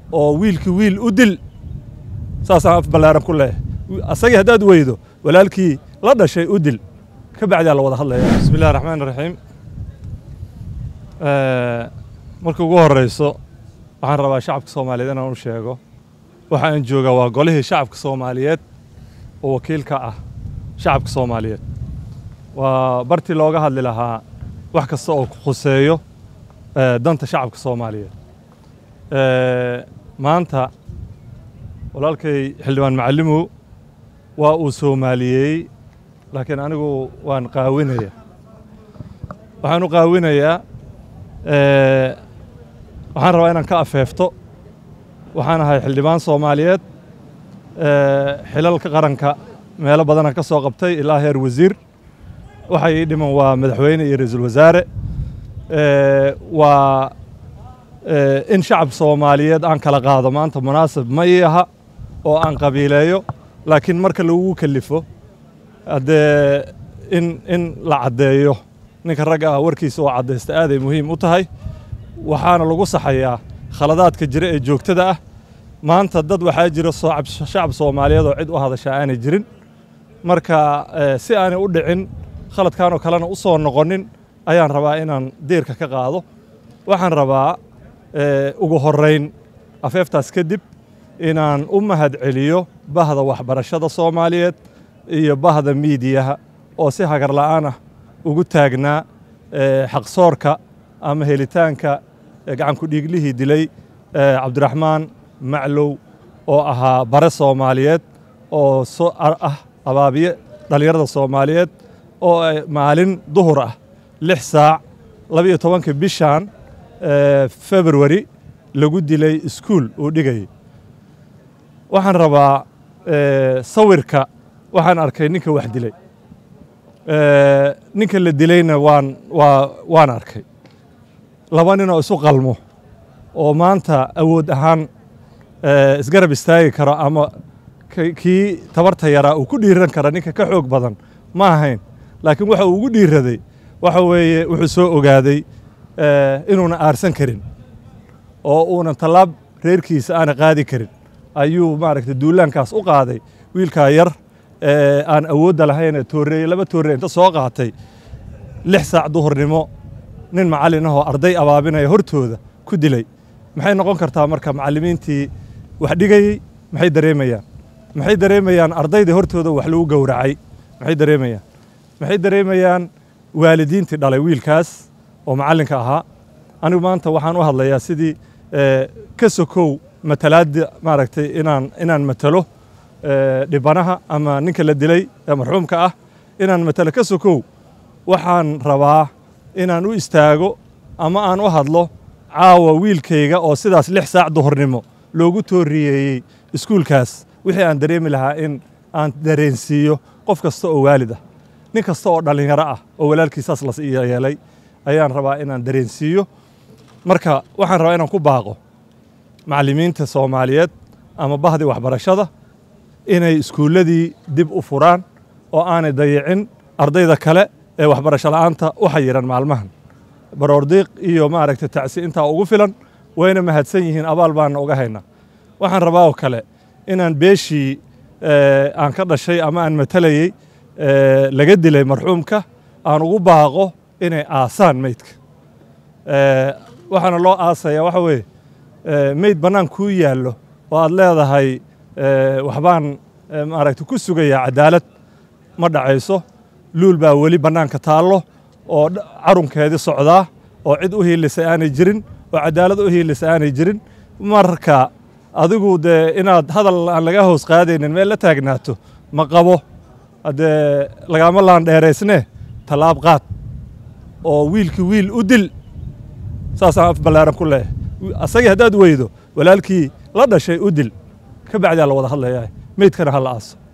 oo wiilkii wiil u dil saasaan af ballaaran ku leeyahay asagii haddaad weydo walaalkii la dhashay u dil ka bacdaa la wada hadlayaa bismillahi raxmaani raxiim marka ugu horeyso waxaan rabaa shacabka Soomaaliyeed inaan u sheego waxa aan joogaa waa golihii shacabka Soomaaliyeed oo wakiilka ah shacabka Soomaaliyeed waa bartii looga hadli lahaa wax kasta oo khuseeyo danta shacabka Soomaaliyeed maanta walaalkay xildhibaan macallimow waa uu Soomaaliyey laakiin anigu waan qaawinaya waxaan u qaawinayaa waxaan rabaa inaan ka afeefto waxaan ahay xildhibaan Soomaaliyeed xilalka qaranka meelo badan ka soo qabtay ilaa heer wasiir waxay dhiman waa madaxweyne iyo ra'iisul wasaare waa in shacab Soomaaliyeed aan kala qaado maanta munaasab ma yaha oo aan qabiileeyo laakiin marka lagu kalifo in la cadeeyo ninka ragga ah warkiisa oo cadeysta aad ay muhiim u tahay waxaana lagu saxayaa khaladaadka jira ee joogtada ah maanta dad waxaa jira shacab Soomaaliyeed oo cid u hadasha aanay jirin marka si aanay u dhicin khaladkan oo kalena u soo noqonin ayaan rabaa inaan deerka ka qaado waxaan rabaa ugu horeyn afeeftaas kadib inaan u mahad celiyo bahda waxbarashada Soomaaliyeed iyo bahda miidiyaha oo si hagar la'aan ah ugu taagnaa xaqsoorka ama helitaanka gacan ku dhiiglihii dilay Cabdiraxmaan Maclow oo ahaa bare Soomaaliyeed oo soo abaabiye dhalinyarada Soomaaliyeed oo maalin duhur ah 6 saac 12 bishan February lagu dilay iskuul uu dhigay waxaan rabaa sawirka waxaan arkay ninka wax dilay ninka la dilayna waan arkay laba nin oo isu qalmo oo maanta awood ahaan isgarab istaagi karo ama kii tabarta yaraa uu ku dhiiran kara ninka ka xoog badan ma ahayn laakiin waxa uu ugu dhiiraday waxa weeye wuxuu soo ogaaday inuuna aarsan karin oo uuna talaab reerkiisa aan qaadi karin ayuu maaragtay duulaankaas u qaaday wiilka yar aan awood lahayn laba toorey inta soo qaatay 6 saac duhurnimo nin macallin ah oo arday abaabinaya hortooda ku dilay maxay noqon kartaa marka macallimiintii wax dhigay maxay dareemayaan ardaydii hortooda wax lagu gowracay maxay dareemayaan waalidiintii dhalay wiilkaas oo macallinka ahaa anigu maanta waxaan u hadlayaa sidii ka sokow matalaad maaragtay inaan matalo dhibanaha ama ninka la dilay ee marxuumka ah inaan matalo ka sokow waxaan rabaa inaan u istaago ama aan u hadlo caawa wiilkayga oo sidaas 6 saac duhurnimo loogu tooriyeeyay iskuulkaas wixii aan dareemi lahaa in aan dareensiiyo qof kasta oo waalid ah nin kasta oo dhalinyaro ah oo walaalkiisaas la yeelay ayaan rabaa inaan dareensiiyo marka waxaan rabaa inaan ku baaqo macallimiinta Soomaaliyeed ama bahdi waxbarashada inay iskuuladii dib u furaan oo aanay dayicin ardayda kale ee waxbarasho la'aanta u xayiran maalmahan baroordiiq iyo maaragtay tacsi inta ugu filan wayna mahadsan yihiin abaal baan uga haynaa waxaan rabaa oo kale inaan beeshii aan ka dhashay ama aan matalayay laga dilay marxuumka aan ugu baaqo inay aasaan meydka waxaana loo aasayaa waxa weeye meyd bannaan kuu yaallo oo aad leedahay waxbaan maaragtay ku sugayaa cadaalad ma dhacayso luul baa weli bannaanka taallo oo carunkeedii socdaa oo cid u hiilisay aanay jirin oo cadaalad u hiilisay aanay jirin marka adigu dee inaad hadal aan laga hoos qaadaynin meel la taagnaato ma qabo haddee lagama laan dheeraysne tallaab qaad oo wiilkii wiil u dil saasaan af ballaaran ku leeyahay asagii haddaad weydo walaalkii la dhashay u dil ka bacdaa la wada hadlayaa meydkana ha la aaso